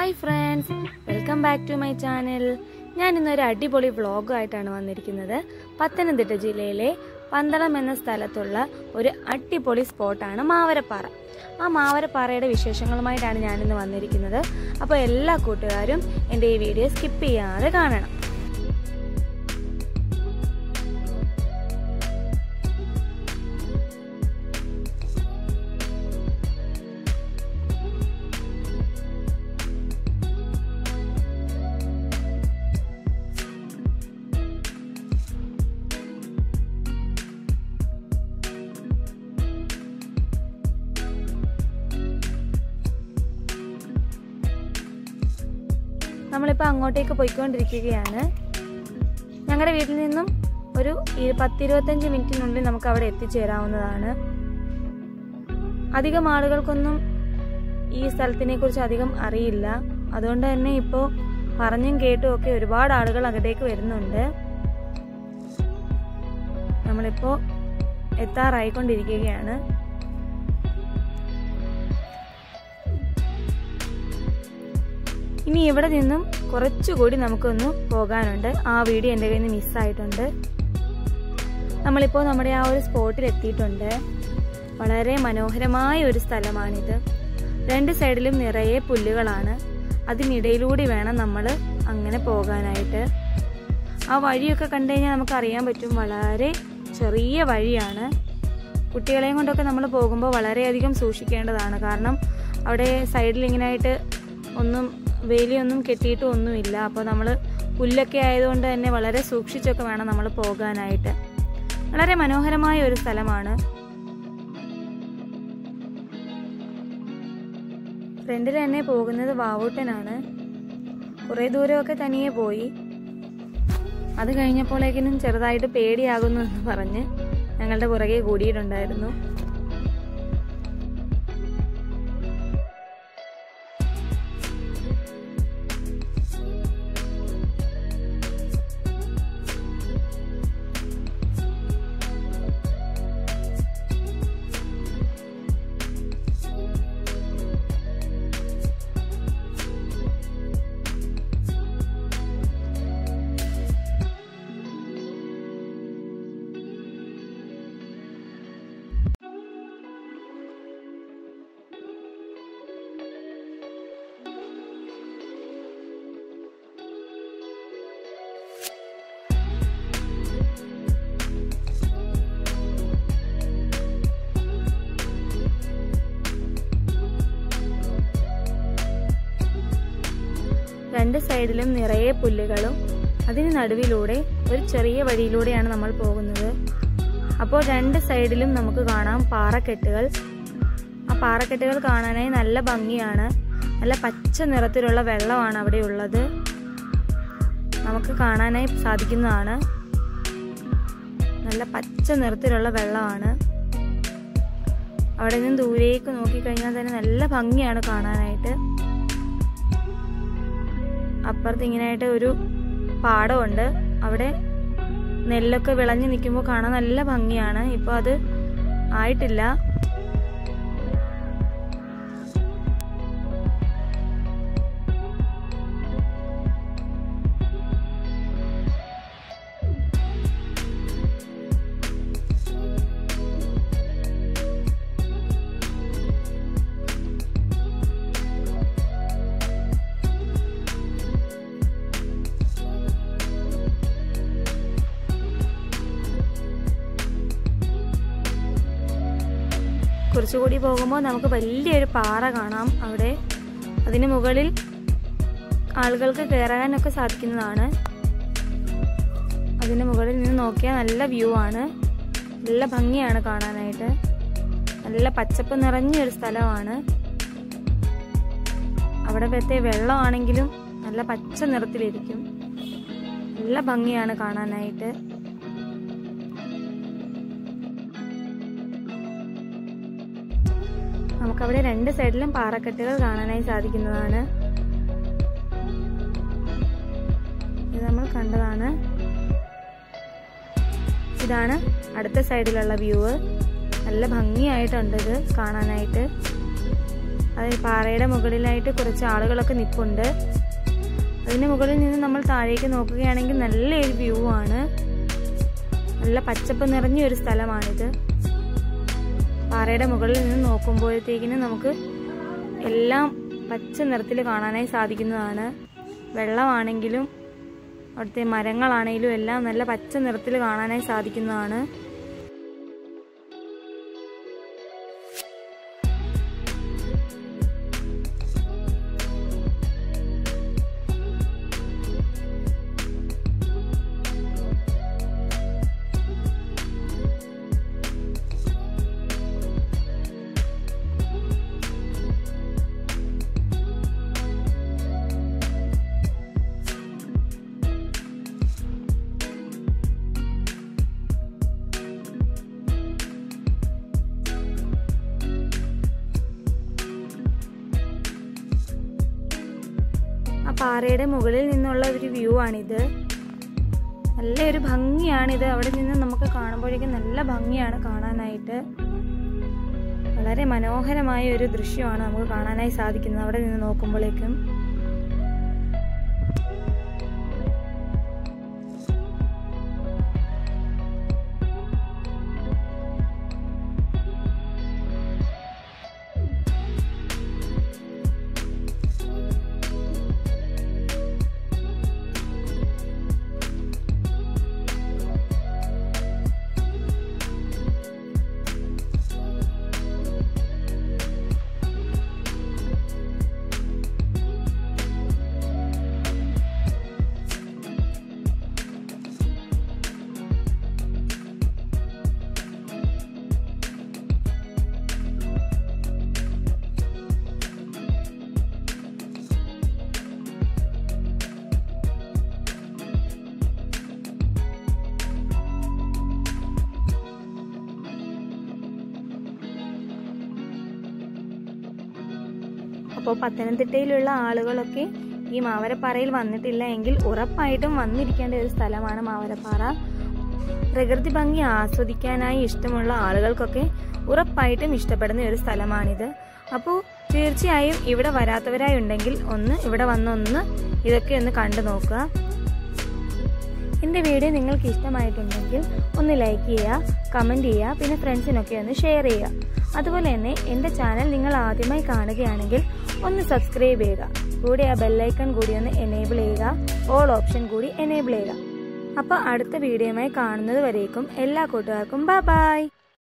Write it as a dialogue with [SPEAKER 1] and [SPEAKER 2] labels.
[SPEAKER 1] Hi friends, welcome back to my channel. ഞാൻ ഇന്നൊരു അടിപൊളി വ്ളോഗായിട്ടാണ് വന്നിരിക്കുന്നത്. പത്തനംതിട്ട ജില്ലയിലെ പന്തളം എന്ന സ്ഥലത്തുള്ള ഒരു അടിപൊളി സ്പോട്ടാണ് മാവരപ്പാറ. ആ മാവരപ്പാറയുടെ വിശേഷങ്ങളുമായിട്ടാണ് ഞാനിന്ന് വന്നിരിക്കുന്നത്. അപ്പോൾ എല്ലാ കൂട്ടുകാരും എൻ്റെ ഈ വീഡിയോ സ്കിപ്പ് ചെയ്യാതെ കാണണം. നമ്മളിപ്പോൾ അങ്ങോട്ടേക്ക് പോയിക്കൊണ്ടിരിക്കുകയാണ്. ഞങ്ങളുടെ വീട്ടിൽ നിന്നും ഒരു 10-25 മിനിറ്റിനുള്ളിൽ നമുക്ക് അവിടെ എത്തിച്ചേരാവുന്നതാണ്. അധികം ആളുകൾക്കൊന്നും ഈ സ്ഥലത്തിനെ കുറിച്ച് അധികം അറിയില്ല. അതുകൊണ്ട് തന്നെ ഇപ്പോൾ പറഞ്ഞും കേട്ടും ഒക്കെ ഒരുപാട് ആളുകൾ അങ്ങോട്ടേക്ക് വരുന്നുണ്ട്. നമ്മളിപ്പോൾ എത്താറായിക്കൊണ്ടിരിക്കുകയാണ്. ഇനി ഇവിടെ നിന്നും കുറച്ചുകൂടി നമുക്കൊന്ന് പോകാനുണ്ട്. ആ വീഡിയോ എൻ്റെ കയ്യിൽ നിന്ന് മിസ്സായിട്ടുണ്ട്. നമ്മളിപ്പോൾ നമ്മുടെ ആ ഒരു സ്പോട്ടിൽ എത്തിയിട്ടുണ്ട്. വളരെ മനോഹരമായ ഒരു സ്ഥലമാണിത്. രണ്ട് സൈഡിലും നിറയെ പുല്ലുകളാണ്. അതിനിടയിലൂടെ വേണം നമ്മൾ അങ്ങനെ പോകാനായിട്ട്. ആ വഴിയൊക്കെ കണ്ടു കഴിഞ്ഞാൽ നമുക്കറിയാൻ പറ്റും, വളരെ ചെറിയ വഴിയാണ്. കുട്ടികളെയും കൊണ്ടൊക്കെ നമ്മൾ പോകുമ്പോൾ വളരെയധികം സൂക്ഷിക്കേണ്ടതാണ്. കാരണം അവിടെ സൈഡിൽ ഇങ്ങനെയായിട്ട് ഒന്നും വേലിയൊന്നും കെട്ടിയിട്ടും ഒന്നുമില്ല. അപ്പോൾ നമ്മൾ പുല്ലൊക്കെ ആയതുകൊണ്ട് തന്നെ വളരെ സൂക്ഷിച്ചൊക്കെ വേണം നമ്മൾ പോകാനായിട്ട്. വളരെ മനോഹരമായ ഒരു സ്ഥലമാണ്. ഫ്രണ്ടിൽ തന്നെ പോകുന്നത് വാവൂട്ടനാണ്. കുറേ ദൂരമൊക്കെ തനിയെ പോയി. അത് കഴിഞ്ഞപ്പോഴേക്കിനും ചെറുതായിട്ട് പേടിയാകുന്നു എന്ന് പറഞ്ഞ് ഞങ്ങളുടെ പുറകെ കൂടിയിട്ടുണ്ടായിരുന്നു. രണ്ട് സൈഡിലും നിറയെ പുല്ലുകളും അതിന് നടുവിലൂടെ ഒരു ചെറിയ വഴിയിലൂടെയാണ് നമ്മൾ പോകുന്നത്. അപ്പോൾ രണ്ട് സൈഡിലും നമുക്ക് കാണാം പാറക്കെട്ടുകൾ. ആ പാറക്കെട്ടുകൾ കാണാനായി നല്ല ഭംഗിയാണ്. നല്ല പച്ച നിറത്തിലുള്ള വെള്ളമാണ് അവിടെ ഉള്ളത്. നമുക്ക് കാണാനായി സാധിക്കുന്നതാണ്. നല്ല പച്ച നിറത്തിലുള്ള വെള്ളമാണ്. അവിടെ നിന്ന് ദൂരേക്ക് നോക്കിക്കഴിഞ്ഞാൽ തന്നെ നല്ല ഭംഗിയാണ് കാണാനായിട്ട്. അപ്പുറത്ത് ഇങ്ങനെയായിട്ട് ഒരു പാടമുണ്ട്. അവിടെ നെല്ലൊക്കെ വിളഞ്ഞു നിൽക്കുമ്പോൾ കാണാൻ നല്ല ഭംഗിയാണ്. ഇപ്പോൾ അത് ആയിട്ടില്ല. കുറച്ചുകൂടി പോകുമ്പോൾ നമുക്ക് വലിയൊരു പാറ കാണാം അവിടെ. അതിന് മുകളിൽ ആളുകൾക്ക് കയറാനൊക്കെ സാധിക്കുന്നതാണ്. അതിന് മുകളിൽ നിന്ന് നോക്കിയാൽ നല്ല വ്യൂ ആണ്. നല്ല ഭംഗിയാണ് കാണാനായിട്ട്. നല്ല പച്ചപ്പ് നിറഞ്ഞൊരു സ്ഥലമാണ്. അവിടെ വെത്തെ വെള്ളമാണെങ്കിലും നല്ല പച്ച നിറത്തിലിരിക്കും. നല്ല ഭംഗിയാണ് കാണാനായിട്ട്. നമുക്കവിടെ രണ്ട് സൈഡിലും പാറക്കെട്ടുകൾ കാണാനായി സാധിക്കുന്നതാണ്. ഇത് നമ്മൾ കണ്ടതാണ്. ഇതാണ് അടുത്ത സൈഡിലുള്ള വ്യൂ. നല്ല ഭംഗിയായിട്ടുണ്ട് ഇത് കാണാനായിട്ട്. അത് പാറയുടെ മുകളിലായിട്ട് കുറച്ച് ആളുകളൊക്കെ നിൽപ്പുണ്ട്. അതിന് മുകളിൽ നിന്ന് നമ്മൾ താഴേക്ക് നോക്കുകയാണെങ്കിൽ നല്ലൊരു വ്യൂ ആണ്. നല്ല പച്ചപ്പ് നിറഞ്ഞ ഒരു സ്ഥലമാണിത്. പാറയുടെ മുകളിൽ നിന്ന് നോക്കുമ്പോഴത്തേക്കിനും നമുക്ക് എല്ലാം പച്ച നിറത്തിൽ കാണാനായി സാധിക്കുന്നതാണ്. വെള്ളമാണെങ്കിലും അവിടുത്തെ മരങ്ങളാണെങ്കിലും എല്ലാം നല്ല പച്ച നിറത്തിൽ കാണാനായി സാധിക്കുന്നതാണ്. പാറയുടെ മുകളിൽ നിന്നുള്ള ഒരു വ്യൂ ആണിത്. നല്ലൊരു ഭംഗിയാണിത്. അവിടെ നിന്ന് നമുക്ക് കാണുമ്പോഴേക്കും നല്ല ഭംഗിയാണ് കാണാനായിട്ട്. വളരെ മനോഹരമായ ഒരു ദൃശ്യമാണ് നമുക്ക് കാണാനായി സാധിക്കുന്നത് അവിടെ നിന്ന് നോക്കുമ്പോഴേക്കും. അപ്പോൾ പത്തനംതിട്ടയിലുള്ള ആളുകളൊക്കെ ഈ മാവരപ്പാറയിൽ വന്നിട്ടില്ല എങ്കിൽ ഉറപ്പായിട്ടും വന്നിരിക്കേണ്ട ഒരു സ്ഥലമാണ് മാവരപ്പാറ. പ്രകൃതി ഭംഗി ആസ്വദിക്കാനായി ഇഷ്ടമുള്ള ആളുകൾക്കൊക്കെ ഉറപ്പായിട്ടും ഇഷ്ടപ്പെടുന്ന ഒരു സ്ഥലമാണിത്. അപ്പോൾ തീർച്ചയായും ഇവിടെ വരാത്തവരായി ഉണ്ടെങ്കിൽ ഇവിടെ വന്നൊന്ന് ഇതൊക്കെ ഒന്ന് കണ്ടു നോക്കുക. എൻ്റെ വീഡിയോ നിങ്ങൾക്ക് ഇഷ്ടമായിട്ടുണ്ടെങ്കിൽ ഒന്ന് ലൈക്ക് ചെയ്യുക, കമൻറ്റ് ചെയ്യുക, പിന്നെ ഫ്രണ്ട്സിനൊക്കെ ഒന്ന് ഷെയർ ചെയ്യുക. അതുപോലെ തന്നെ എൻ്റെ ചാനൽ നിങ്ങൾ ആദ്യമായി കാണുകയാണെങ്കിൽ ഒന്ന് സബ്സ്ക്രൈബ് ചെയ്യുക. കൂടെ ആ ബെല്ലൈക്കൺ കൂടി ഒന്ന് എനേബിൾ ചെയ്യുക, ഓൾ ഓപ്ഷൻ കൂടി എനേബിൾ ചെയ്യുക. അപ്പോൾ അടുത്ത വീഡിയോയുമായി കാണുന്നത് വരേക്കും എല്ലാ കൂട്ടുകാർക്കും ബൈ ബൈ.